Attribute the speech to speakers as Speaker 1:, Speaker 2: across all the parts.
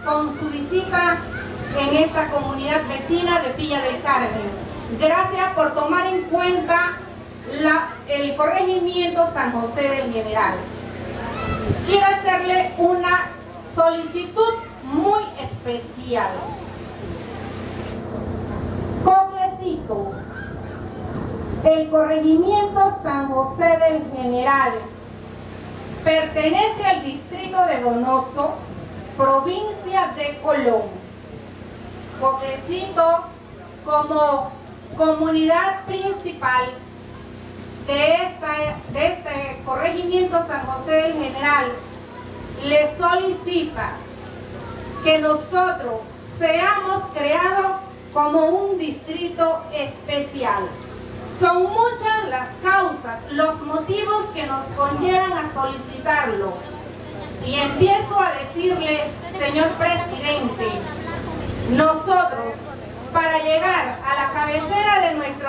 Speaker 1: con su visita en esta comunidad vecina de Villa del Carmen. Gracias por tomar en cuenta el corregimiento San José del General. Quiero hacerle una solicitud muy especial. Coclecito, el corregimiento San José del General pertenece al distrito de Donoso, provincia de Colón. Coclecito, como comunidad principal de este corregimiento San José del General, le solicita que nosotros seamos creados como un distrito especial. Son muchas las causas, los motivos que nos conllevan a solicitarlo. Y empiezo a decirle, señor presidente, nosotros, para llegar a la cabecera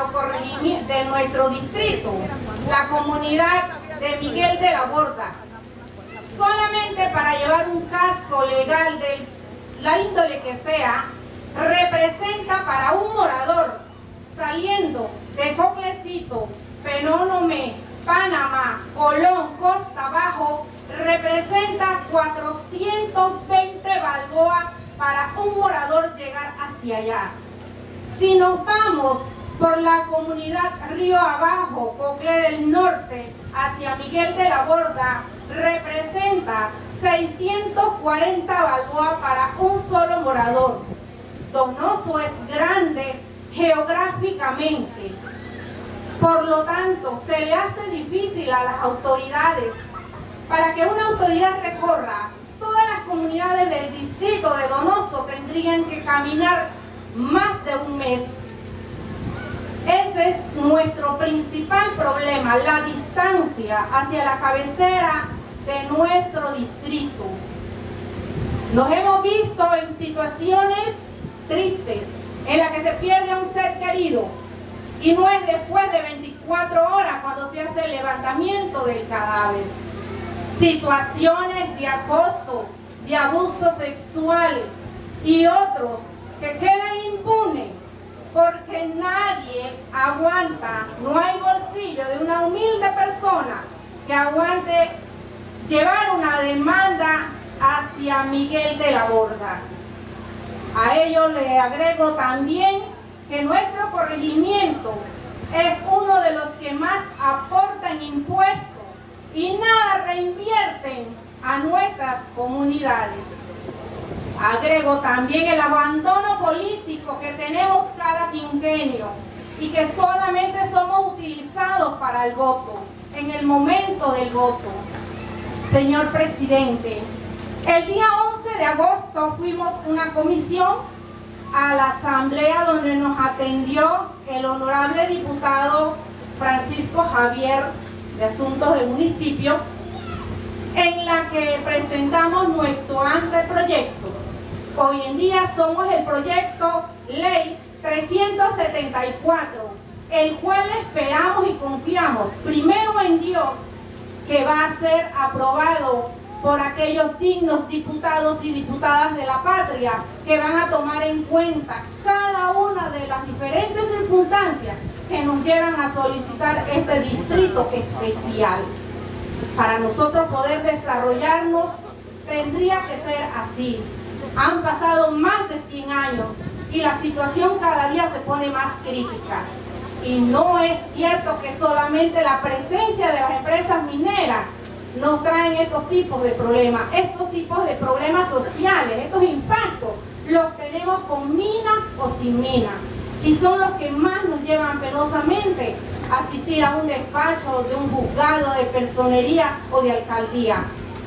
Speaker 1: de nuestro distrito, la comunidad de Miguel de la Borda, solamente para llevar un caso legal de la índole que sea, representa para un morador saliendo de Coclecito, Penónome, Panamá, Colón, Costa Bajo, representa 420 balboas para un morador llegar hacia allá. Si nos vamos por la comunidad Río Abajo, Cocle del Norte, hacia Miguel de la Borda, representa 640 balboas para un solo morador. Donoso es grande geográficamente, por lo tanto se le hace difícil a las autoridades. Para que una autoridad recorra todas las comunidades del distrito de Donoso tendrían que caminar más de un mes. Ese es nuestro principal problema, la distancia hacia la cabecera de nuestro distrito. Nos hemos visto en situaciones tristes, en las que se pierde a un ser querido, y no es después de 24 horas cuando se hace el levantamiento del cadáver. Situaciones de acoso, de abuso sexual y otros que quedan impunes porque nadie aguanta, no hay bolsillo de una humilde persona que aguante llevar una demanda hacia Miguel de la Borda. A ello le agrego también que nuestro corregimiento es uno de los que más aportan impuestos y nada reinvierten a nuestras comunidades. Agrego también el abandono político que tenemos cada quinquenio y que solamente somos utilizados para el voto, en el momento del voto. Señor presidente, el día 11 de agosto fuimos una comisión a la asamblea donde nos atendió el honorable diputado Francisco Javier de Asuntos del Municipio, en la que presentamos nuestro anteproyecto. Hoy en día somos el proyecto Ley 374, el cual esperamos y confiamos primero en Dios que va a ser aprobado por aquellos dignos diputados y diputadas de la patria que van a tomar en cuenta cada una de las diferentes circunstancias que nos llevan a solicitar este distrito especial. Para nosotros poder desarrollarnos tendría que ser así. Han pasado más de 100 años y la situación cada día se pone más crítica. Y no es cierto que solamente la presencia de las empresas mineras nos traen estos tipos de problemas. Estos tipos de problemas sociales, estos impactos, los tenemos con mina o sin mina. Y son los que más nos llevan penosamente a asistir a un despacho de un juzgado de personería o de alcaldía.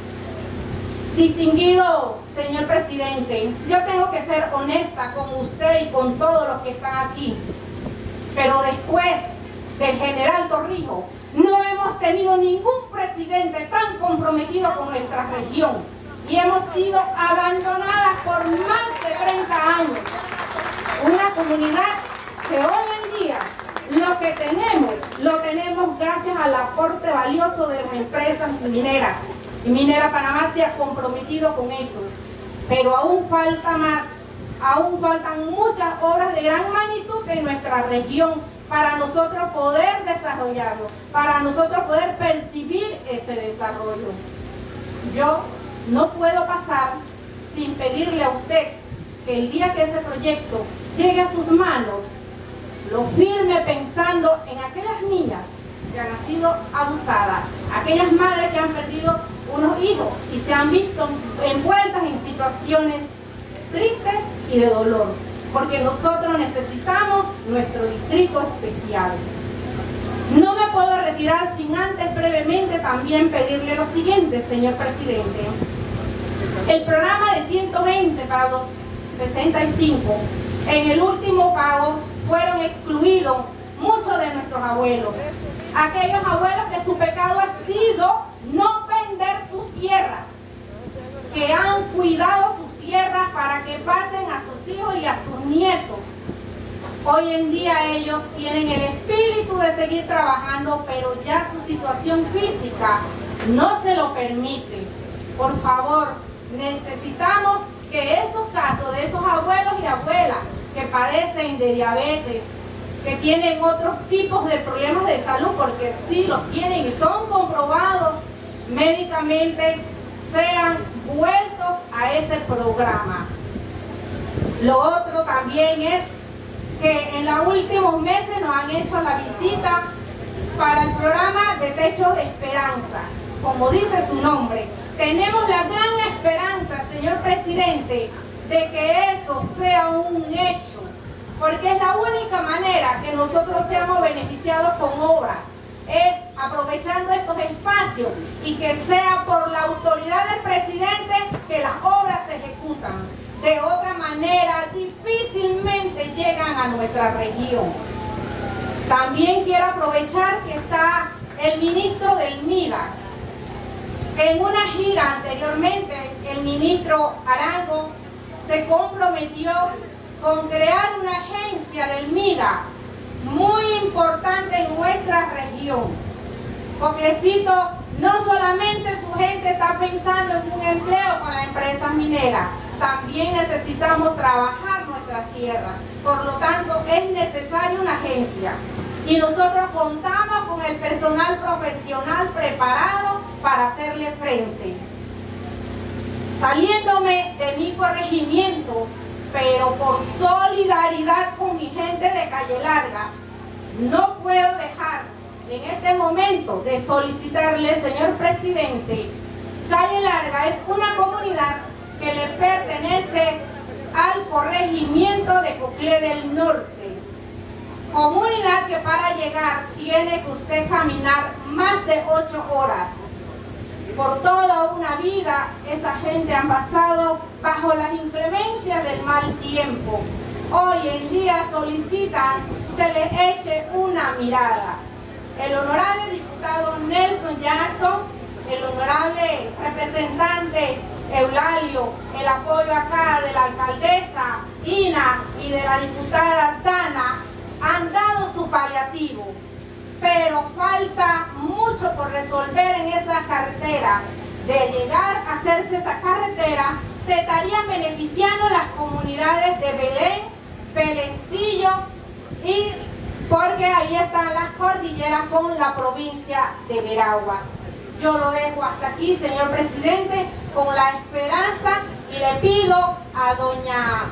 Speaker 1: Distinguido señor presidente, yo tengo que ser honesta con usted y con todos los que están aquí. Pero después del general Torrijos, no hemos tenido ningún presidente tan comprometido con nuestra región y hemos sido abandonadas por más de 30 años. Una comunidad que hoy en día lo que tenemos, lo tenemos gracias al aporte valioso de las empresas mineras. Y Minera Panamá se ha comprometido con esto. pero aún falta más. Aún faltan muchas obras de gran magnitud en nuestra región para nosotros poder desarrollarlo, para nosotros poder percibir ese desarrollo. Yo no puedo pasar sin pedirle a usted que el día que ese proyecto llegue a sus manos, lo firme pensando en aquellas niñas que han sido abusadas, aquellas madres que han perdido unos hijos y se han visto envueltas en situaciones tristes y de dolor, porque nosotros necesitamos nuestro distrito especial. No me puedo retirar sin antes brevemente también pedirle lo siguiente, señor presidente. El programa de 120 para los 65, en el último pago fueron excluidos muchos de nuestros abuelos. Aquellos abuelos que su pecado ha sido no vender sus tierras, que han cuidado sus tierras para que pasen a sus hijos y a sus nietos. Hoy en día ellos tienen el espíritu de seguir trabajando, pero ya su situación física no se lo permite. Por favor, necesitamos que esos casos de esos abuelos y abuelas que padecen de diabetes, que tienen otros tipos de problemas de salud, porque sí los tienen y son comprobados médicamente, sean vueltos a ese programa. Lo otro también es que en los últimos meses nos han hecho la visita para el programa de Techo de Esperanza. Como dice su nombre, tenemos la gran esperanza, señor presidente, de que eso sea un hecho, porque es la única manera que nosotros seamos beneficiados con obras, es aprovechando estos espacios y que sea por la autoridad del presidente que las obras se ejecutan. De otra manera, difícilmente llegan a nuestra región. También quiero aprovechar que está el ministro del MIDA, que en una gira anteriormente el ministro Arango se comprometió con crear una agencia del MIDA muy importante en nuestra región. Coclecito, no solamente su gente está pensando en un empleo con las empresas mineras, también necesitamos trabajar nuestra tierra. Por lo tanto, es necesaria una agencia. Y nosotros contamos con el personal profesional preparado para hacerle frente. Saliéndome de mi corregimiento, pero por solidaridad con mi gente de Calle Larga, no puedo dejar en este momento de solicitarle, señor presidente, Calle Larga es una comunidad que le pertenece al corregimiento de Coclé del Norte. Comunidad que para llegar tiene que usted caminar más de 8 horas. Por toda una vida esa gente ha pasado bajo las inclemencias del mal tiempo. Hoy en día solicitan se les eche una mirada. El honorable diputado Nelson Jackson, el honorable representante Eulalio, el apoyo acá de la alcaldesa Ina y de la diputada Dana, han dado su paliativo, pero falta mucho por resolver en esa carretera. De llegar a hacerse esa carretera, se estarían beneficiando las comunidades de Belén, Belencillo, y porque ahí están las cordilleras con la provincia de Veraguas. Yo lo dejo hasta aquí, señor presidente, con la esperanza, y le pido a doña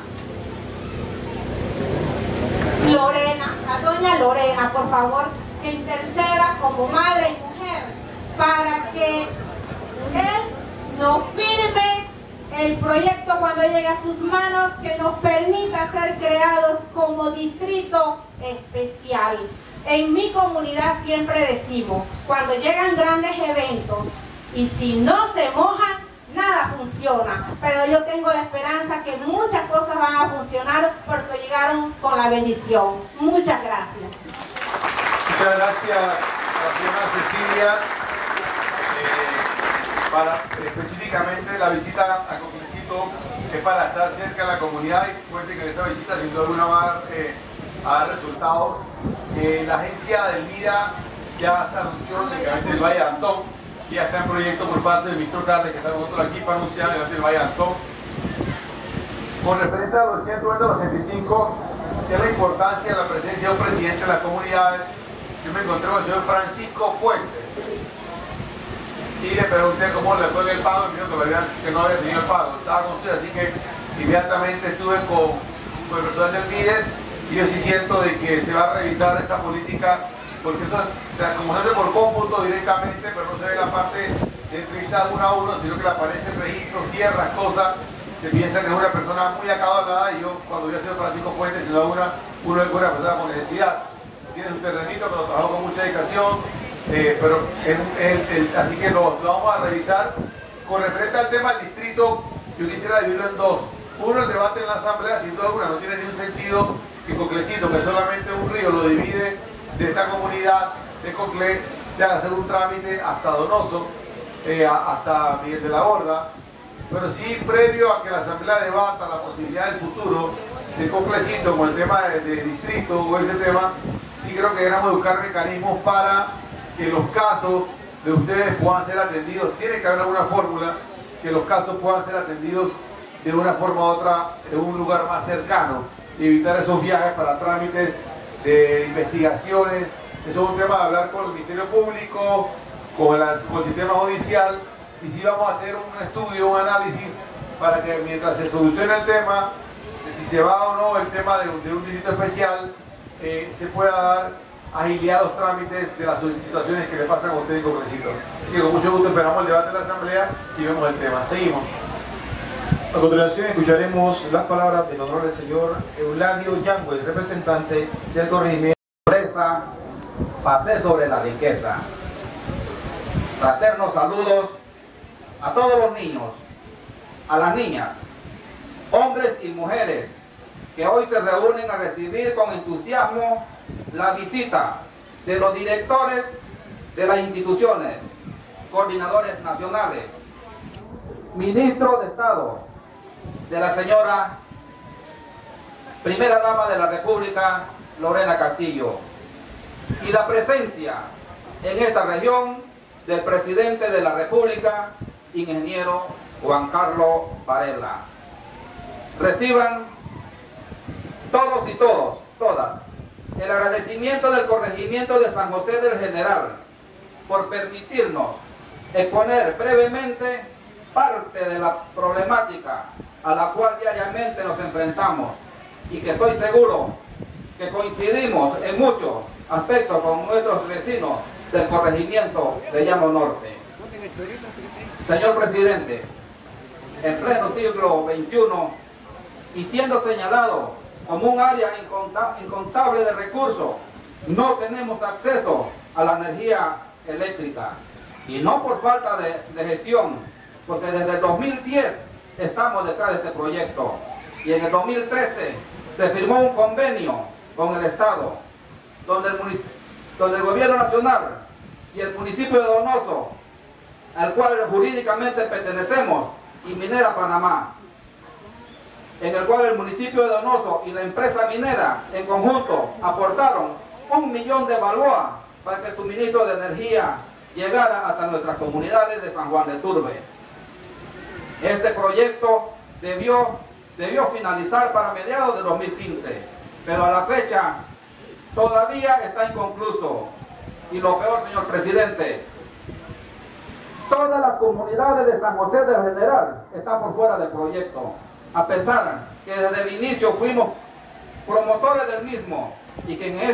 Speaker 1: Lorena, por favor, que interceda como madre y mujer para que él nos firme el proyecto cuando llegue a sus manos, que nos permita ser creados como distrito especial. En mi comunidad siempre decimos, cuando llegan grandes eventos y si no se mojan, nada funciona, pero yo tengo la esperanza que muchas cosas van a funcionar porque llegaron con la bendición. Muchas gracias.
Speaker 2: Muchas gracias, señora Cecilia. Específicamente la visita a Coclecito es para estar cerca de la comunidad y cuente que esa visita sin duda alguna va a dar resultados. La agencia del MIDA ya se anunció únicamente del Valle de Antón, y ya está en proyecto por parte del ministro Carles, que está con nosotros aquí para anunciar el Valle de Antón. Con referente a los 165, es la importancia de la presencia de un presidente de la comunidad. Yo me encontré con el señor Francisco Fuentes y le pregunté cómo le fue el pago, y me dijo que no había tenido el pago, estaba con usted, así que inmediatamente estuve con el personal del MIDES y yo sí siento de que se va a revisar esa política, porque eso, o sea, como se hace por cómputo directamente, pero no se ve la parte de entrevistas uno a uno, sino que le aparecen registros, tierras, cosas. Se piensa que es una persona muy acaudalada, y yo cuando vi a señor Francisco Fuentes, sin duda uno es una persona con necesidad. Tiene un terrenito que lo trabajó con mucha dedicación, pero así que lo vamos a revisar. Con referente al tema del distrito, yo quisiera dividirlo en dos. Uno, el debate en la asamblea, sin duda alguna, no tiene ningún sentido que Coclecito, que solamente un río lo divide de esta comunidad de Coclé, de hacer un trámite hasta Donoso, hasta Miguel de la Borda. Pero sí, previo a que la asamblea debata la posibilidad del futuro de Coclecito con el tema de distrito o ese tema, sí creo que deberíamos buscar mecanismos para que los casos de ustedes puedan ser atendidos. Tiene que haber alguna fórmula que los casos puedan ser atendidos de una forma u otra en un lugar más cercano y evitar esos viajes para trámites de investigaciones. Eso es un tema de hablar con el Ministerio Público, con el sistema judicial, y sí vamos a hacer un estudio, un análisis para que mientras se solucione el tema de si se va o no el tema de un distrito especial, se pueda dar agilidad a los trámites de las solicitaciones que le pasan a ustedes en Coclecito. Así que con mucho gusto esperamos el debate de la asamblea y vemos el tema. Seguimos.
Speaker 3: A continuación escucharemos las palabras del honorable señor Euladio Yangües, representante del corregimiento.
Speaker 4: Pasé sobre la riqueza. Fraternos saludos a todos los niños, a las niñas, hombres y mujeres que hoy se reúnen a recibir con entusiasmo la visita de los directores de las instituciones, coordinadores nacionales, ministro de Estado, de la señora Primera Dama de la República, Lorena Castillo, y la presencia en esta región del presidente de la República, ingeniero Juan Carlos Varela. Reciban todos y todas, el agradecimiento del corregimiento de San José del General por permitirnos exponer brevemente parte de la problemática a la cual diariamente nos enfrentamos, y que estoy seguro que coincidimos en muchos aspectos con nuestros vecinos del corregimiento de Llano Norte. Señor presidente, en pleno siglo XXI, y siendo señalado como un área incontable de recursos, no tenemos acceso a la energía eléctrica, y no por falta de gestión, porque desde el 2010 estamos detrás de este proyecto, y en el 2013 se firmó un convenio con el Estado, donde el gobierno nacional y el municipio de Donoso, al cual jurídicamente pertenecemos, y Minera Panamá, en el cual el municipio de Donoso y la empresa minera en conjunto aportaron 1 millón de balboa para que el suministro de energía llegara hasta nuestras comunidades de San Juan de Turbe. Este proyecto debió finalizar para mediados de 2015, pero a la fecha todavía está inconcluso. Y lo peor, señor presidente, todas las comunidades de San José del General están por fuera del proyecto, a pesar que desde el inicio fuimos promotores del mismo, y que en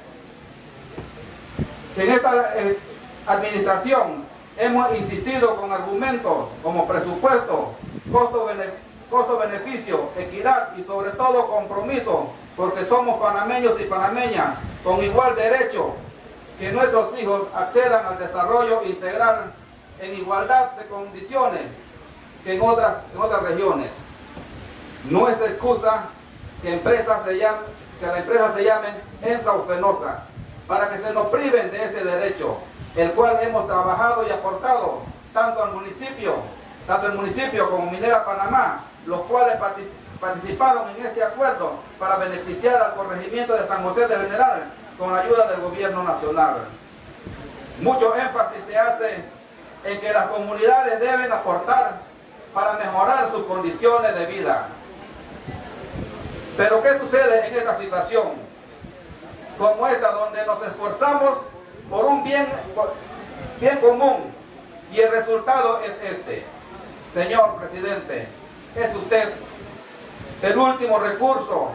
Speaker 4: esta administración hemos insistido con argumentos como presupuesto, costo-beneficio, equidad y sobre todo compromiso, porque somos panameños y panameñas con igual derecho, que nuestros hijos accedan al desarrollo integral en igualdad de condiciones que en otras regiones. No es excusa que la empresa se llame ENSA o Fenosa para que se nos priven de este derecho, el cual hemos trabajado y aportado tanto el municipio como Minera Panamá, los cuales participaron en este acuerdo para beneficiar al corregimiento de San José del General con la ayuda del gobierno nacional. Mucho énfasis se hace en que las comunidades deben aportar para mejorar sus condiciones de vida. Pero ¿qué sucede en esta situación como esta, donde nos esforzamos por un bien común y el resultado es este? Señor presidente, es usted el último recurso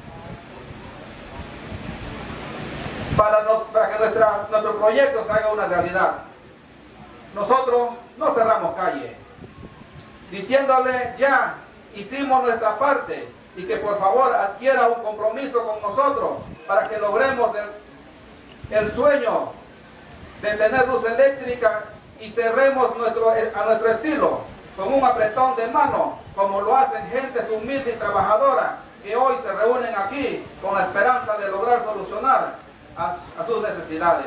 Speaker 4: para que nuestro proyecto se haga una realidad. Nosotros no cerramos calle, diciéndole ya hicimos nuestra parte y que por favor adquiera un compromiso con nosotros para que logremos el sueño de tener luz eléctrica y cerremos a nuestro estilo con un apretón de mano, como lo hacen gentes humildes y trabajadoras que hoy se reúnen aquí con la esperanza de lograr solucionar a sus necesidades.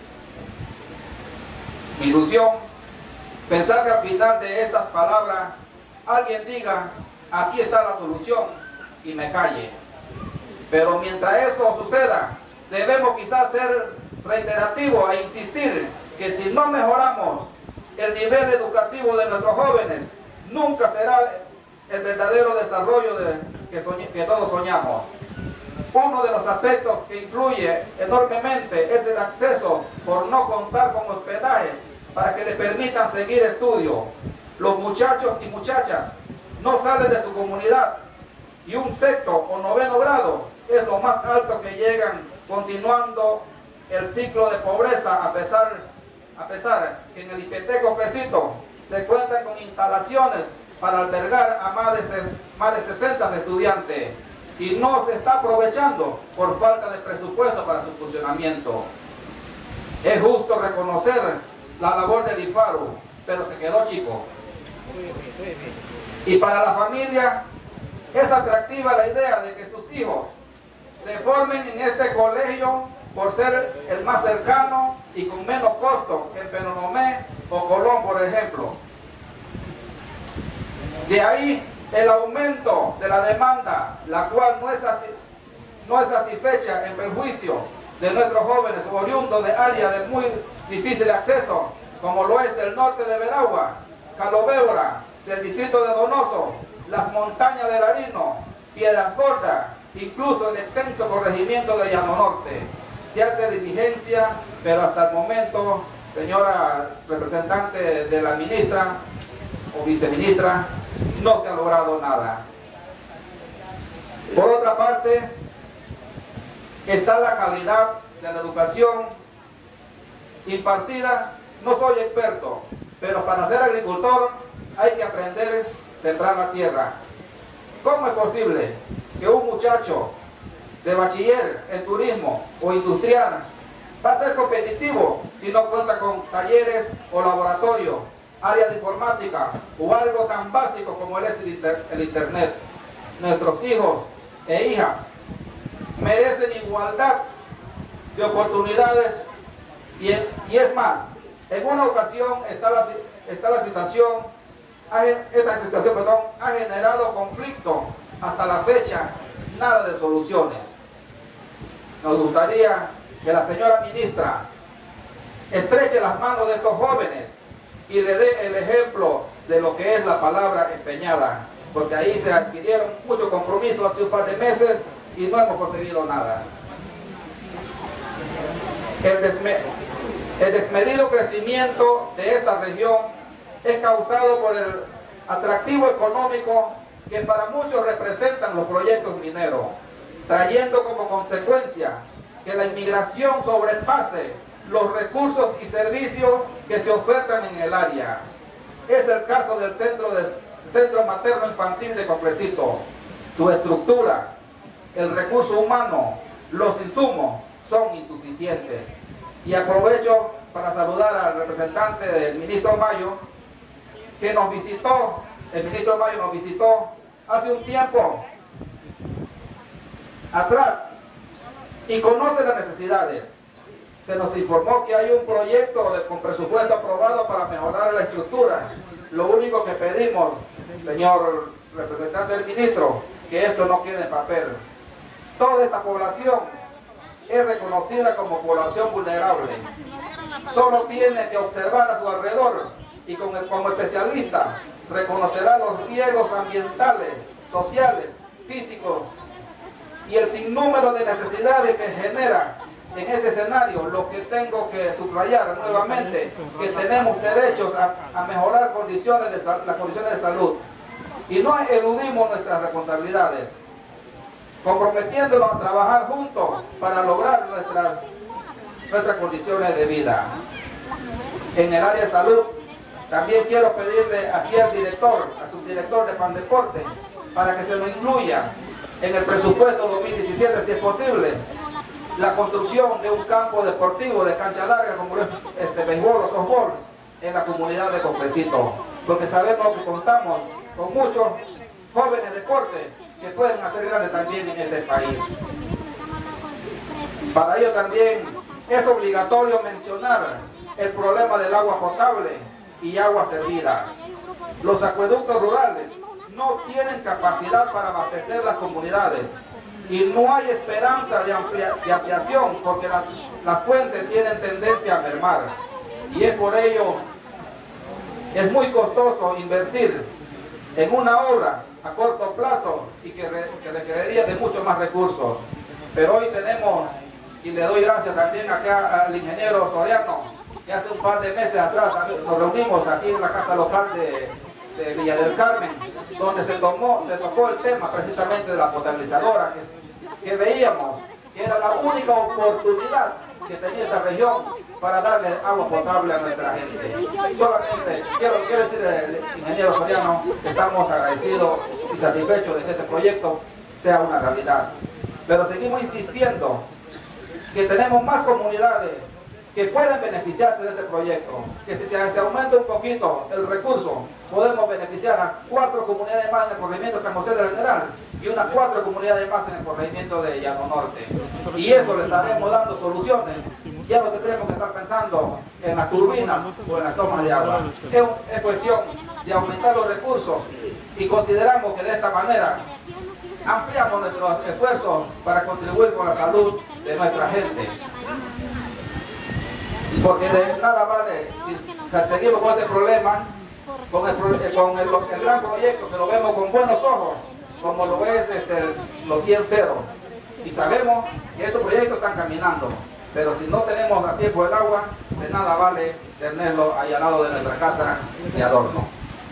Speaker 4: Mi ilusión, pensar que al final de estas palabras alguien diga, aquí está la solución, y me calle. Pero mientras eso suceda, debemos quizás ser reiterativos e insistir que si no mejoramos el nivel educativo de nuestros jóvenes, nunca será el verdadero desarrollo que todos soñamos. Uno de los aspectos que influye enormemente es el acceso por no contar con hospedaje para que les permitan seguir estudio. Los muchachos y muchachas no salen de su comunidad y un sexto o noveno grado es lo más alto que llegan, continuando el ciclo de pobreza a pesar que en el Hipeteco Crecito se cuentan con instalaciones para albergar a más de 60 estudiantes y no se está aprovechando por falta de presupuesto para su funcionamiento. Es justo reconocer la labor del IFARU, pero se quedó chico. Y para la familia es atractiva la idea de que sus hijos se formen en este colegio por ser el más cercano y con menos costo que el Penonomé o Colón, por ejemplo. De ahí el aumento de la demanda, la cual no es satisfecha en perjuicio de nuestros jóvenes oriundos de áreas de muy difícil acceso, como lo es del norte de Veragua, Calobébora, del distrito de Donoso, las montañas del Arino, Piedras Gordas, incluso el extenso corregimiento de Llano Norte. Se hace diligencia, pero hasta el momento, señora representante de la ministra o viceministra, no se ha logrado nada. Por otra parte, está la calidad de la educación impartida. No soy experto, pero para ser agricultor hay que aprender a sembrar la tierra. ¿Cómo es posible que un muchacho de bachiller en turismo o industrial va a ser competitivo si no cuenta con talleres o laboratorios, área de informática o algo tan básico como es el internet? Nuestros hijos e hijas merecen igualdad de oportunidades y es más, en una ocasión esta situación ha generado conflicto. Hasta la fecha nada de soluciones. Nos gustaría que la señora ministra estreche las manos de estos jóvenes y le dé el ejemplo de lo que es la palabra empeñada, porque ahí se adquirieron muchos compromisos hace un par de meses y no hemos conseguido nada. El desmedido crecimiento de esta región es causado por el atractivo económico que para muchos representan los proyectos mineros, trayendo como consecuencia que la inmigración sobrepase los recursos y servicios que se ofertan en el área. Es el caso del Centro Materno Infantil de Cocrecito. Su estructura, el recurso humano, los insumos son insuficientes. Y aprovecho para saludar al representante del ministro Mayo, que nos visitó. El ministro Mayo nos visitó hace un tiempo atrás y conoce las necesidades. Se nos informó que hay un proyecto con presupuesto aprobado para mejorar la estructura. Lo único que pedimos, señor representante del ministro, que esto no quede en papel. Toda esta población es reconocida como población vulnerable. Solo tiene que observar a su alrededor y como especialista reconocerá los riesgos ambientales, sociales, físicos y el sinnúmero de necesidades que genera en este escenario, lo que tengo que subrayar nuevamente, que tenemos derechos a mejorar las condiciones de salud y no eludimos nuestras responsabilidades, comprometiéndonos a trabajar juntos para lograr nuestras condiciones de vida. En el área de salud, también quiero pedirle aquí al subdirector de Pandeporte, para que se lo incluya en el presupuesto 2017, si es posible, la construcción de un campo deportivo de cancha larga como es béisbol o softball en la comunidad de Cofrecito, porque sabemos que contamos con muchos jóvenes deportes que pueden hacer grandes también en este país. Para ello también es obligatorio mencionar el problema del agua potable y agua servida. Los acueductos rurales no tienen capacidad para abastecer las comunidades y no hay esperanza de ampliación porque las fuentes tienen tendencia a mermar, y es por ello es muy costoso invertir en una obra a corto plazo y que requeriría de muchos más recursos. Pero hoy tenemos, y le doy gracias también acá al ingeniero Soriano, que hace un par de meses atrás nos reunimos aquí en la casa local de Villa del Carmen, donde se tocó el tema precisamente de la potabilizadora, que veíamos que era la única oportunidad que tenía esta región para darle agua potable a nuestra gente. Solamente quiero decirle al ingeniero Soriano que estamos agradecidos y satisfechos de que este proyecto sea una realidad. Pero seguimos insistiendo que tenemos más comunidades que pueden beneficiarse de este proyecto, que si se aumenta un poquito el recurso, podemos beneficiar a 4 comunidades más en el corregimiento de San José del General y unas 4 comunidades más en el corregimiento de Llano Norte. Y eso le estaremos dando soluciones. Ya no tendremos que estar pensando en las turbinas o en las tomas de agua. Es cuestión de aumentar los recursos y consideramos que de esta manera ampliamos nuestros esfuerzos para contribuir con la salud de nuestra gente. Porque de nada vale si seguimos con este problema, con el gran proyecto que lo vemos con buenos ojos, como lo es los 100 ceros. Y sabemos que estos proyectos están caminando, pero si no tenemos a tiempo el agua, de nada vale tenerlo ahí al lado de nuestra casa de adorno.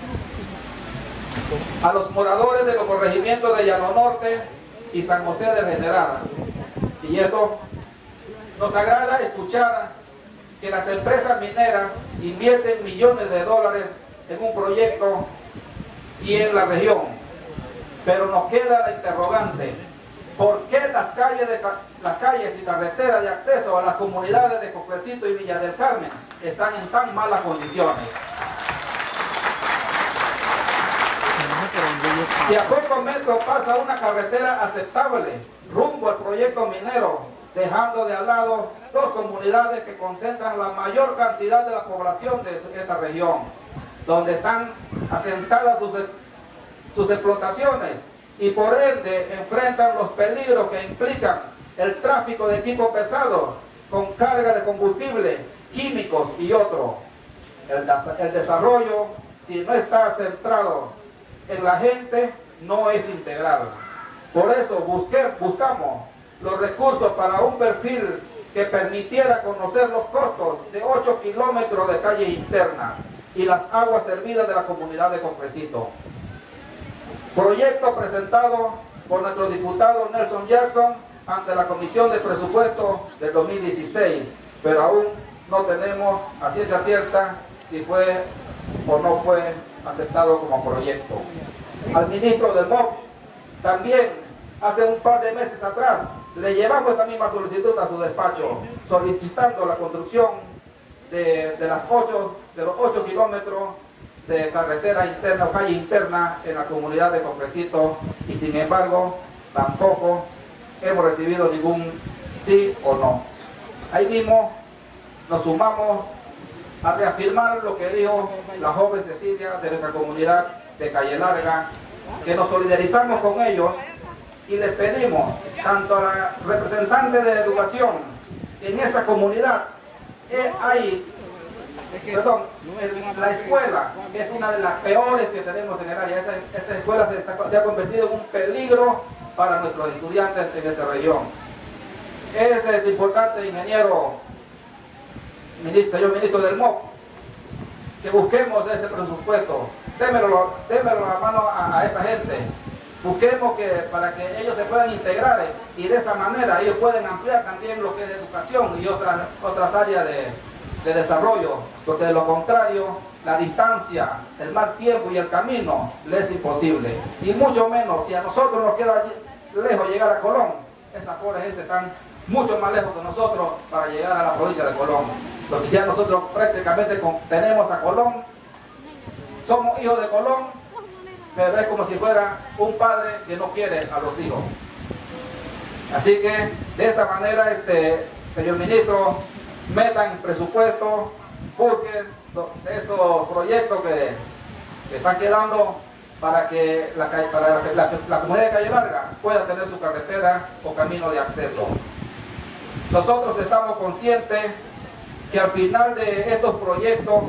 Speaker 4: A los moradores de los corregimientos de Llano Norte y San José del General, y esto nos agrada escuchar que las empresas mineras invierten millones de dólares en un proyecto y en la región, pero nos queda la interrogante: ¿por qué las calles y carreteras de acceso a las comunidades de Cofrecito y Villa del Carmen están en tan malas condiciones? Si a pocos metros pasa una carretera aceptable rumbo al proyecto minero, dejando de al lado 2 comunidades que concentran la mayor cantidad de la población de esta región, donde están asentadas sus explotaciones y por ende enfrentan los peligros que implican el tráfico de equipo pesado con carga de combustible, químicos y otros. El desarrollo, si no está centrado en la gente, no es integral. Por eso buscamos los recursos para un perfil que permitiera conocer los costos de 8 kilómetros de calles internas y las aguas servidas de la comunidad de Cofrecito. Proyecto presentado por nuestro diputado Nelson Jackson ante la Comisión de Presupuesto del 2016, pero aún no tenemos a ciencia cierta si fue o no fue aceptado como proyecto. Al ministro del MOP también hace un par de meses atrás le llevamos esta misma solicitud a su despacho, solicitando la construcción de los 8 kilómetros de carretera interna o calle interna en la comunidad de Cofrecito, y sin embargo tampoco hemos recibido ningún sí o no. Ahí mismo nos sumamos a reafirmar lo que dijo la joven Cecilia de nuestra comunidad de Calle Larga, que nos solidarizamos con ellos y les pedimos tanto a la representante de educación en esa comunidad, la escuela es una de las peores que tenemos en el área. Esa escuela se ha convertido en un peligro para nuestros estudiantes en esa región. Es importante, ingeniero, señor ministro del MOP, que busquemos ese presupuesto. Démelo la mano a esa gente. Busquemos para que ellos se puedan integrar y de esa manera ellos pueden ampliar también lo que es educación y otras áreas de desarrollo, porque de lo contrario la distancia, el mal tiempo y el camino les es imposible. Y mucho menos si a nosotros nos queda lejos llegar a Colón. Esa pobre gente están mucho más lejos que nosotros para llegar a la provincia de Colón. Porque ya nosotros prácticamente tenemos a Colón, somos hijos de Colón, pero es como si fuera un padre que no quiere a los hijos. Así que de esta manera, señor ministro, metan presupuesto, busquen esos proyectos que están quedando para que la comunidad de Calle Larga pueda tener su carretera o camino de acceso. Nosotros estamos conscientes que al final de estos proyectos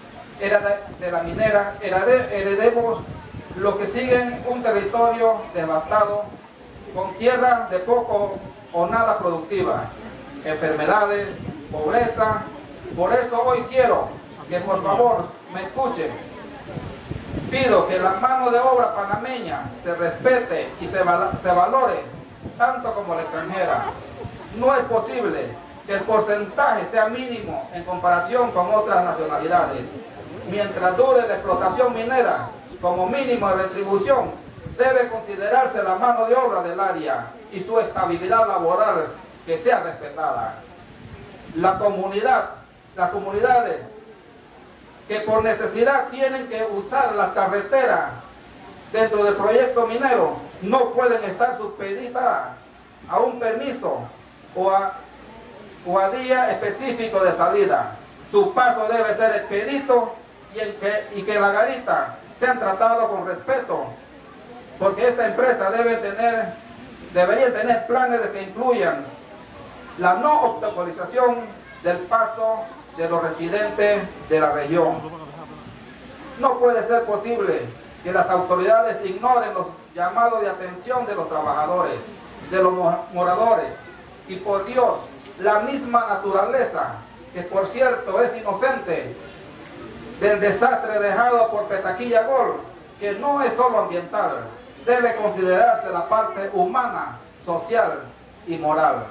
Speaker 4: de la minera heredemos lo que siguen un territorio devastado con tierra de poco o nada productiva, enfermedades, pobreza. Por eso hoy quiero que por favor me escuchen. Pido que la mano de obra panameña se respete y se valore tanto como la extranjera. No es posible que el porcentaje sea mínimo en comparación con otras nacionalidades. Mientras dure la explotación minera, como mínimo de retribución, debe considerarse la mano de obra del área y su estabilidad laboral que sea respetada. Las comunidades que por necesidad tienen que usar las carreteras dentro del proyecto minero no pueden estar supeditadas a un permiso o a día específico de salida. Su paso debe ser expedito y que en la garita sean tratados con respeto, porque esta empresa debería tener planes que incluyan la no obstaculización del paso de los residentes de la región. No puede ser posible que las autoridades ignoren los llamados de atención de los trabajadores, de los moradores, y por Dios, la misma naturaleza, que por cierto es inocente, del desastre dejado por Petaquilla Gol, que no es solo ambiental, debe considerarse la parte humana, social y moral.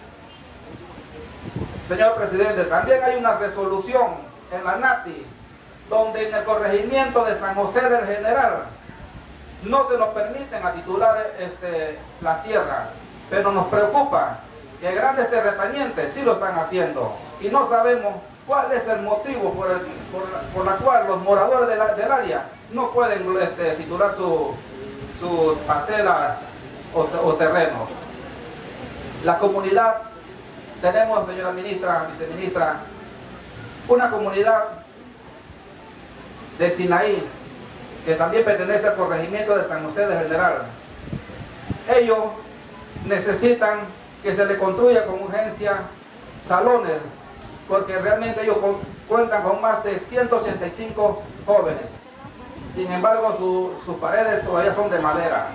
Speaker 4: Señor presidente, también hay una resolución en la NATI, donde en el corregimiento de San José del General no se nos permiten a titular las tierras, pero nos preocupa que grandes terratenientes sí lo están haciendo y no sabemos cuál es el motivo por la cual los moradores del área no pueden titular sus parcelas o terrenos. La comunidad, tenemos, señora ministra, viceministra, una comunidad de Sinaí que también pertenece al corregimiento de San José de General. Ellos necesitan que se les construya con urgencia salones, porque realmente ellos cuentan con más de 185 jóvenes. Sin embargo, sus paredes todavía son de madera.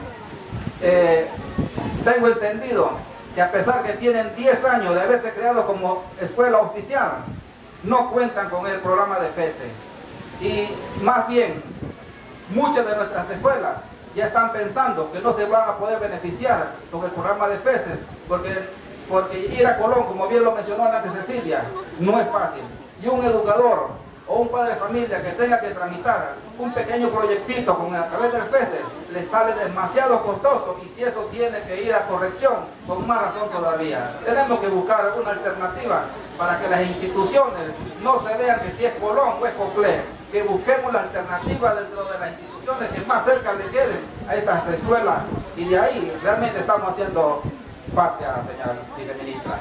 Speaker 4: Tengo entendido que a pesar que tienen 10 años de haberse creado como escuela oficial, no cuentan con el programa de FESE. Y más bien, muchas de nuestras escuelas ya están pensando que no se van a poder beneficiar con el programa de FESE, porque ir a Colón, como bien lo mencionó antes Cecilia, no es fácil. Y un educador o un padre de familia que tenga que tramitar un pequeño proyectito a través del FESE, le sale demasiado costoso, y si eso tiene que ir a corrección, con más razón todavía. Tenemos que buscar una alternativa para que las instituciones no se vean que si es Colón o es Coclé, que busquemos la alternativa dentro de las instituciones que más cerca le queden a estas escuelas, y de ahí realmente estamos haciendo parte a la señora viceministra.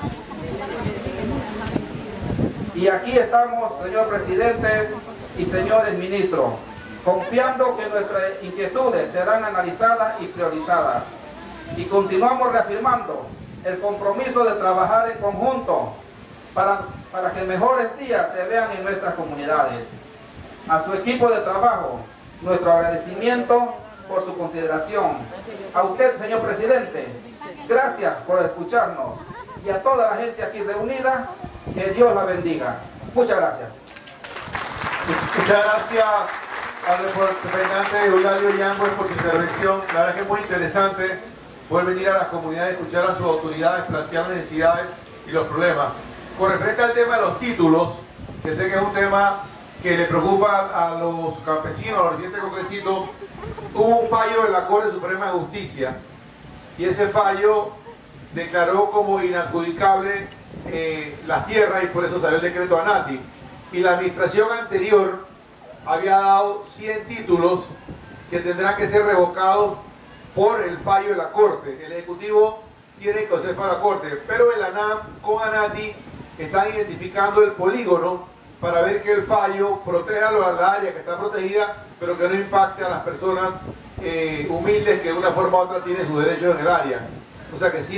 Speaker 4: Y aquí estamos, señor presidente y señores ministros, confiando que nuestras inquietudes serán analizadas y priorizadas, y continuamos reafirmando el compromiso de trabajar en conjunto para que mejores días se vean en nuestras comunidades. A su equipo de trabajo, nuestro agradecimiento por su consideración. A usted, señor presidente, gracias por escucharnos. Y a toda la gente aquí reunida, que Dios la bendiga. Muchas gracias.
Speaker 2: Muchas gracias al representante Euladio Yangües por su intervención. La verdad que es muy interesante poder venir a las comunidades, escuchar a sus autoridades, plantear las necesidades y los problemas. Con referente al tema de los títulos, que sé que es un tema que le preocupa a los campesinos, a los residentes de Coclecito, hubo un fallo de la Corte Suprema de Justicia y ese fallo declaró como inadjudicable las tierras y por eso salió el decreto ANATI. Y la administración anterior había dado 100 títulos que tendrán que ser revocados por el fallo de la Corte. El Ejecutivo tiene que hacer para la Corte, pero el ANAM con ANATI están identificando el polígono para ver que el fallo proteja a la área que está protegida, pero que no impacte a las personas humildes que de una forma u otra tienen sus derechos en el área. O sea que si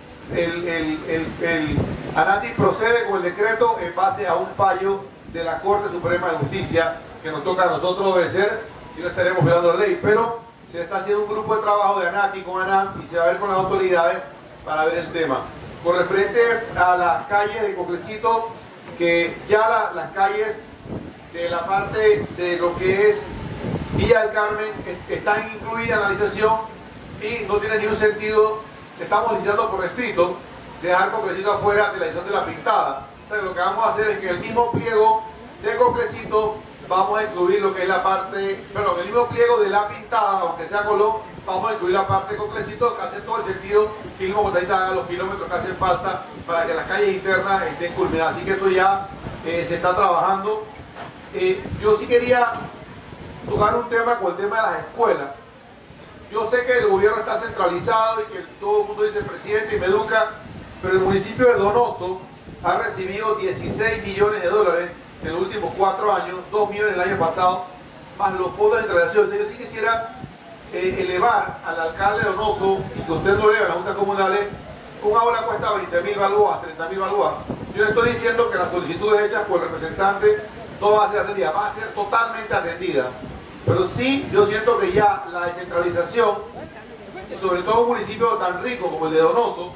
Speaker 2: el ANATI procede con el decreto en base a un fallo de la Corte Suprema de Justicia que nos toca a nosotros obedecer, si no estaremos violando la ley, pero se está haciendo un grupo de trabajo de ANATI con ANAM y se va a ver con las autoridades para ver el tema. Con referente a las calles de Coclecito, que ya las calles de la parte de lo que es Villa del Carmen están incluidas en la licitación y no tiene ningún sentido, estamos licitando por escrito, dejar Coclecito afuera de la licitación de la pintada. O sea, lo que vamos a hacer es que el mismo pliego de Coclecito vamos a incluir lo que es la parte, perdón, el mismo pliego de la pintada, aunque sea Colón, vamos a incluir la parte de Coclecito, que hace todo el sentido, que el mismo contratista haga los kilómetros que hacen falta para que las calles internas estén culminadas. Así que eso ya se está trabajando. Yo sí quería tocar un tema con el tema de las escuelas. Yo sé que el gobierno está centralizado y que todo el mundo dice presidente y me educa, pero el municipio de Donoso ha recibido 16 millones de dólares en los últimos 4 años, 2 millones el año pasado, más los fondos de integración. Yo sí quisiera elevar al alcalde de Donoso, y que usted lo eleve a las juntas comunales, un aula cuesta 20.000 balúas, 30.000 balúas. Yo le estoy diciendo que las solicitudes hechas por el representante no va a ser atendida, va a ser totalmente atendida. Pero sí, yo siento que ya la descentralización, y sobre todo un municipio tan rico como el de Donoso,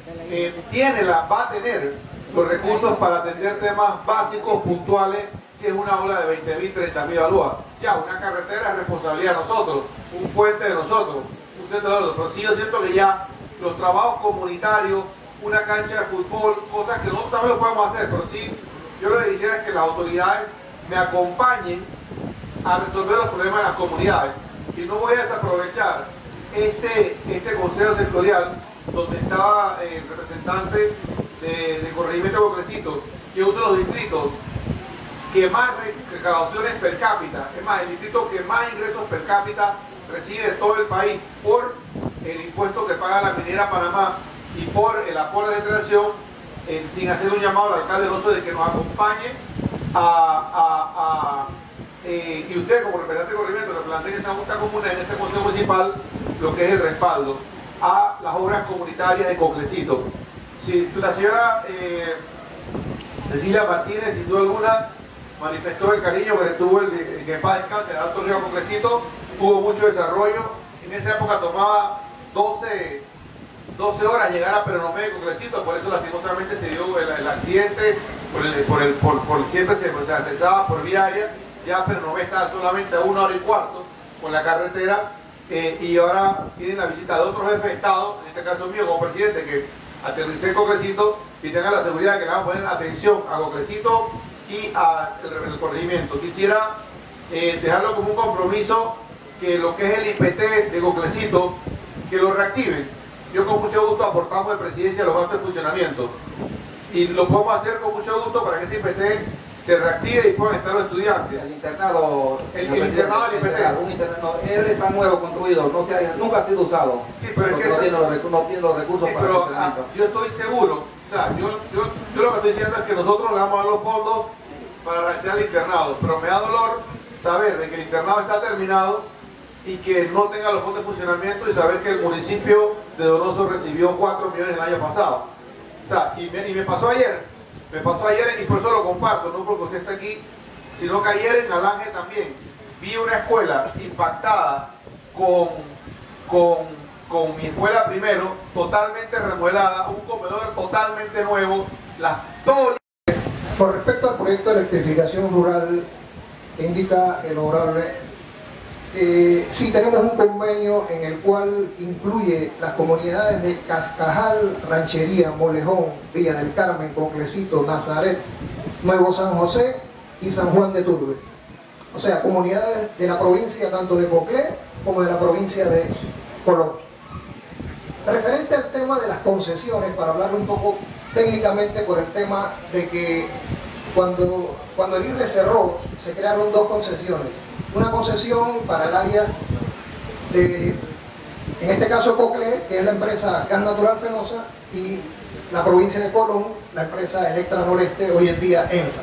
Speaker 2: va a tener los recursos para atender temas básicos, puntuales, si es una aula de 20.000, 30.000 balúas. Ya, una carretera es responsabilidad de nosotros, un puente de nosotros, un centro de nosotros. Pero sí, yo siento que ya los trabajos comunitarios, una cancha de fútbol, cosas que nosotros también lo podemos hacer, pero sí, yo lo que quisiera es que las autoridades me acompañen a resolver los problemas de las comunidades. Y no voy a desaprovechar este consejo sectorial donde estaba el representante de corregimiento de Coclecito, que es uno de los distritos que más recaudaciones per cápita, es más, el distrito que más ingresos per cápita recibe de todo el país por el impuesto que paga la minera Panamá y por el apoyo de integración, sin hacer un llamado al alcalde Donoso de que nos acompañe y usted como representante de corregimiento que planteen esa junta común en ese consejo municipal lo que es el respaldo a las obras comunitarias de Coclecito. Si la señora Cecilia Martínez, sin duda alguna, manifestó el cariño que le tuvo el que en paz descanse de Alto Río Coclecito, hubo mucho desarrollo. En esa época tomaba 12 horas llegar a Peronomé de Coclecito, por eso lastimosamente se dio el accidente, siempre se accesaba por vía aérea. Ya Peronomé está solamente a 1 hora y cuarto por la carretera, y ahora tienen la visita de otros jefes de Estado, en este caso mío como presidente, que aterricé en Coclecito y tengan la seguridad de que le van a poner atención a Coclecito y al corregimiento. Quisiera dejarlo como un compromiso que lo que es el IPT de Coclecito, que lo reactiven. Yo con mucho gusto aportamos de presidencia los gastos de funcionamiento y lo podemos hacer con mucho gusto para que ese IPT se reactive y puedan estar los estudiantes.
Speaker 4: El internado,
Speaker 2: el internado del IPT.
Speaker 4: Él está nuevo construido, nunca ha sido usado.
Speaker 2: Sí, pero es que
Speaker 4: no tiene los recursos, sí, para el funcionamiento.
Speaker 2: Yo estoy seguro, o sea, yo lo que estoy diciendo es que nosotros le vamos a dar los fondos para reactivar el internado, pero me da dolor saber de que el internado está terminado y que no tenga los fondos de funcionamiento y saber que el municipio de Donoso recibió 4 millones el año pasado. O sea, y me pasó ayer. Me pasó ayer y por eso lo comparto, no porque usted está aquí, sino que ayer en Alange también vi una escuela impactada con mi escuela primero, totalmente remodelada, un comedor totalmente nuevo, todo.
Speaker 5: Con respecto al proyecto de electrificación rural que indica el honorable, sí tenemos un convenio en el cual incluye las comunidades de Cascajal, Ranchería, Molejón, Villa del Carmen, Conclecito, Nazaret, Nuevo San José y San Juan de Turbes. O sea, comunidades de la provincia tanto de Coclé como de la provincia de Colombia. Referente al tema de las concesiones, para hablar un poco técnicamente por el tema de que cuando el IRRE cerró, se crearon dos concesiones. Una concesión para el área de, en este caso Coclé, que es la empresa Gas Natural Fenosa, y la provincia de Colón, la empresa Electra Noreste, hoy en día ENSA.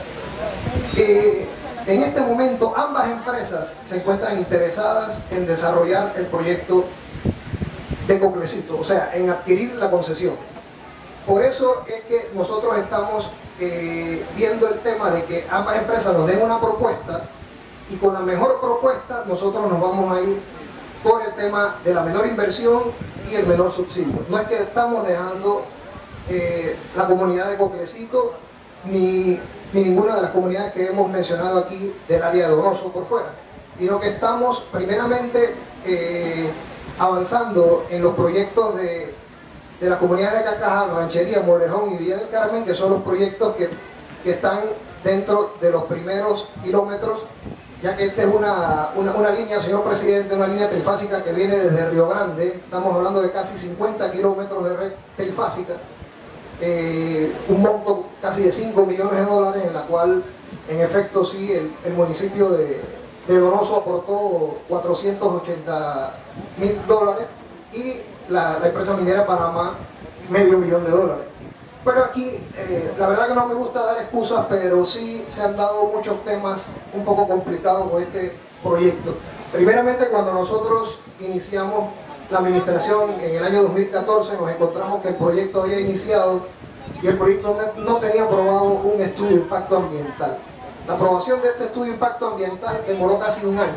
Speaker 5: En este momento ambas empresas se encuentran interesadas en desarrollar el proyecto de Coclecito, o sea, en adquirir la concesión. Por eso es que nosotros estamos viendo el tema de que ambas empresas nos den una propuesta, y con la mejor propuesta nosotros nos vamos a ir por el tema de la menor inversión y el menor subsidio. No es que estamos dejando la comunidad de Coclecito ni ninguna de las comunidades que hemos mencionado aquí del área de Donoso por fuera, sino que estamos primeramente avanzando en los proyectos de las comunidades de Cascajal, Ranchería, Molejón y Villa del Carmen, que son los proyectos que están dentro de los primeros kilómetros, ya que esta es una línea, señor presidente, una línea trifásica que viene desde Río Grande. Estamos hablando de casi 50 kilómetros de red trifásica, un monto casi de 5 millones de dólares, en la cual en efecto sí el municipio de Donoso aportó 480.000 dólares y la empresa minera Panamá $500.000. Pero aquí la verdad que no me gusta dar excusas, pero sí se han dado muchos temas un poco complicados con este proyecto. Primeramente, cuando nosotros iniciamos la administración en el año 2014, nos encontramos que el proyecto había iniciado y el proyecto no tenía aprobado un estudio de impacto ambiental. La aprobación de este estudio de impacto ambiental demoró casi un año,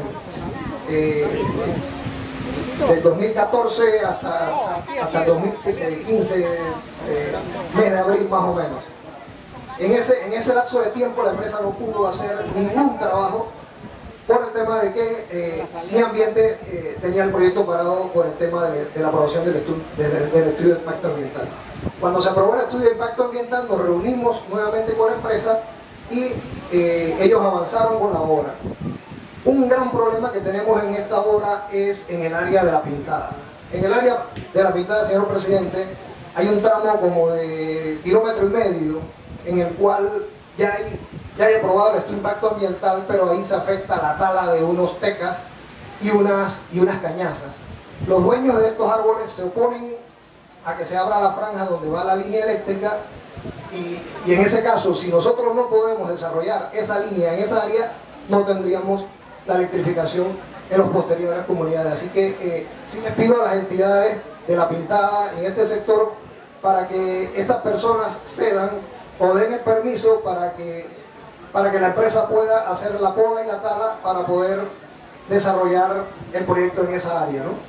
Speaker 5: del 2014 hasta el 2015, mes de abril más o menos. En ese lapso de tiempo la empresa no pudo hacer ningún trabajo por el tema de que Mi Ambiente tenía el proyecto parado por el tema de la aprobación del estudio de impacto ambiental. Cuando se aprobó el estudio de impacto ambiental, nos reunimos nuevamente con la empresa y ellos avanzaron con la obra. Un gran problema que tenemos en esta obra es en el área de la pintada. En el área de la pintada, señor presidente, hay un tramo como de 1,5 kilómetros en el cual ya hay aprobado el estudio de impacto ambiental, pero ahí se afecta la tala de unos tecas y unas cañazas. Los dueños de estos árboles se oponen a que se abra la franja donde va la línea eléctrica, y en ese caso, si nosotros no podemos desarrollar esa línea en esa área, no tendríamos la electrificación en las posteriores comunidades. Así que sí les pido a las entidades de la pintada en este sector para que estas personas cedan o den el permiso para que la empresa pueda hacer la poda y la tala para poder desarrollar el proyecto en esa área, ¿no?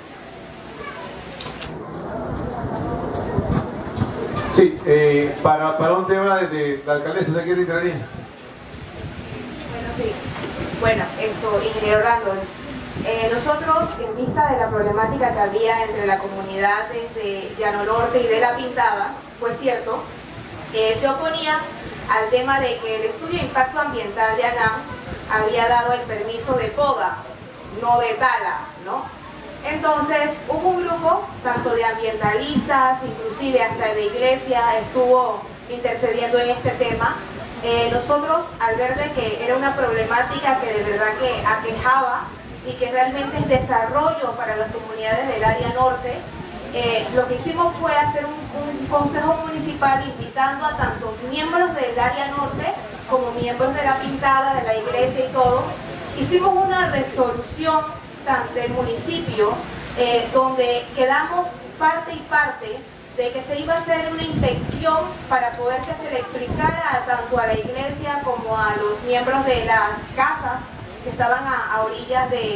Speaker 2: Sí, para un tema de la alcaldesa, ¿usted quiere intervenir?
Speaker 6: Bueno, sí. Bueno, ingeniero Randall, nosotros, en vista de la problemática que había entre la comunidad de Llano Norte y de La Pintada, fue cierto, se oponían al tema de que el estudio de impacto ambiental de ANAM había dado el permiso de poda, no de tala, ¿no? Entonces hubo un grupo, tanto de ambientalistas, inclusive hasta de iglesia, estuvo intercediendo en este tema. Nosotros, al ver de que era una problemática que de verdad que aquejaba y que realmente es desarrollo para las comunidades del área norte, lo que hicimos fue hacer un consejo municipal invitando a tantos miembros del área norte como miembros de La Pintada, de la iglesia y todos. Hicimos una resolución del municipio donde quedamos parte y parte de que se iba a hacer una inspección para poder que se le explicara tanto a la iglesia como a los miembros de las casas que estaban a orillas de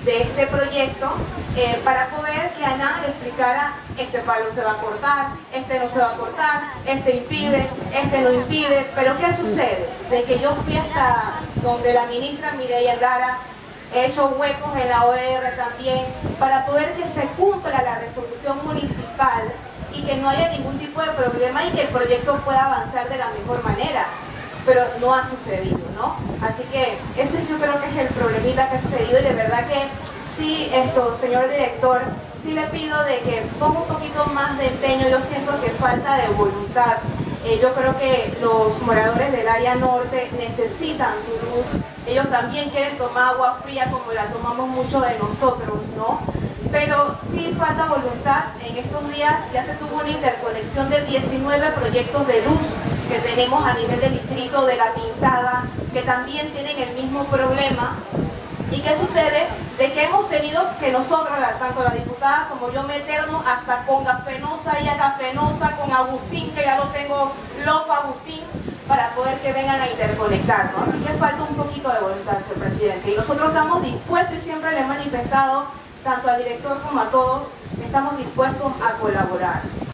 Speaker 6: de este proyecto para poder que ANA le explicara: este palo se va a cortar, este no se va a cortar, este impide, este no impide. Pero ¿qué sucede? De que yo fui hasta donde la ministra Mireya Angara, he hecho huecos en la OR también para poder que se cumpla la resolución municipal y que no haya ningún tipo de problema y que el proyecto pueda avanzar de la mejor manera. Pero no ha sucedido, ¿no? Así que ese yo creo que es el problemita que ha sucedido, y de verdad que sí, señor director, sí le pido de que ponga un poquito más de empeño. Yo siento que falta de voluntad. Yo creo que los moradores del área norte necesitan su luz. Ellos también quieren tomar agua fría como la tomamos muchos de nosotros, ¿no? Pero sí falta voluntad. En estos días ya se tuvo una interconexión de 19 proyectos de luz que tenemos a nivel del distrito de La Pintada, que también tienen el mismo problema. ¿Y qué sucede? De que hemos tenido que nosotros, tanto la diputada como yo, meternos hasta con Gafenosa y a Gafenosa, con Agustín, que ya lo tengo loco Agustín, para poder que vengan a interconectarnos. Así que falta un poquito de voluntad, señor presidente. Y nosotros estamos dispuestos, y siempre le he manifestado, tanto al director como a todos, estamos dispuestos a colaborar.